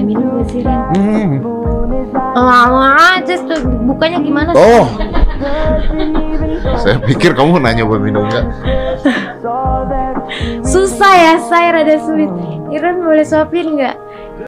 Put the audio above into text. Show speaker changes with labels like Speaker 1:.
Speaker 1: minum gak sih, Ren? Lama aja, bukanya gimana sih?
Speaker 2: Oh, saya pikir kamu nanya boleh minum nggak.
Speaker 1: Susah ya, saya rada sulit. Iren boleh suapin nggak?